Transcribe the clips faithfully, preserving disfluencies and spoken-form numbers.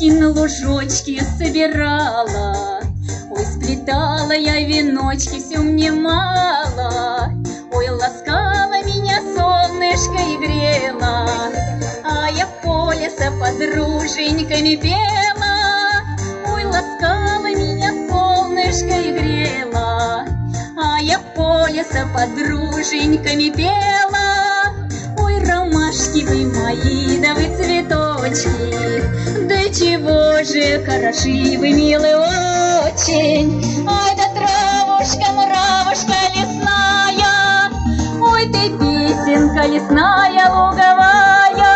ромашки на лужочке собирала. Ой, сплетала я веночки, все мне мало. Ой, ласкала меня солнышко и грела, а я в поле со подруженьками пела. Ой, ласкала меня солнышко и грела, а я в поле со подруженьками пела. Ой, ромашки вы мои, да вы цветочки, да чего же хороши вы, милые, очень. Ай да травушка, муравушка лесная, ой ты песенка лесная луговая.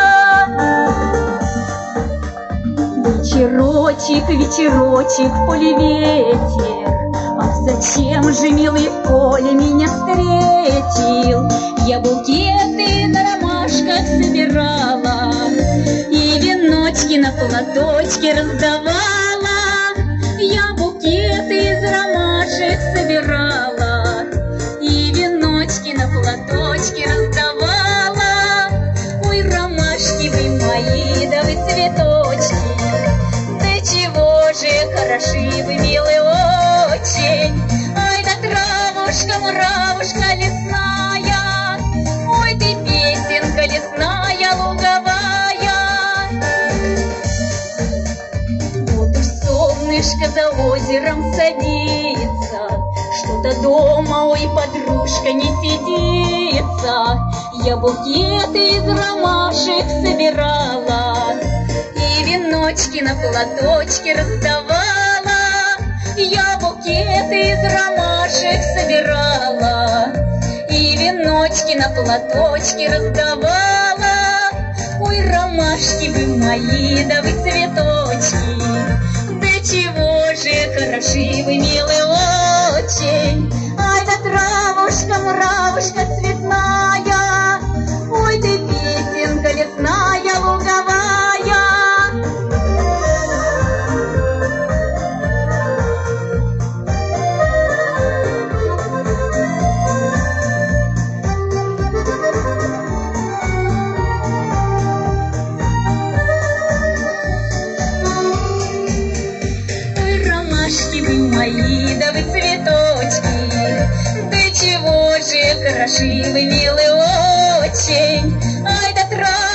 Вечерочек, вечерочек, в поле ветер, ах, зачем же, милый, в поле меня встретил? Я букеты на ромашках собирала и веночки на платочке раздавала. Я букеты из ромашек собирала и веночки на платочке раздавала. Ой, ромашки вы мои, да вы цветочки, да чего же хороши вы, милые, очень. Ай да травушка, муравушка лесная, ой ты песенка лесная луговая. Вот уж солнышко за озером садится, что-то дома, ой, подружка, не сидится. Я букеты из ромашек собирала и веночки на платочке раздавала. Я букеты из ромашек собирала и веночки на платочке раздавала. Ой, ромашки вы мои, да вы цветочки, да чего же хороши вы, милые, очень. Ай да травушка, муравушка цветная, ой ты песенка лесная луговая. Мои, да вы цветочки, да чего же хороши вы, милые, очень. Ай да трава.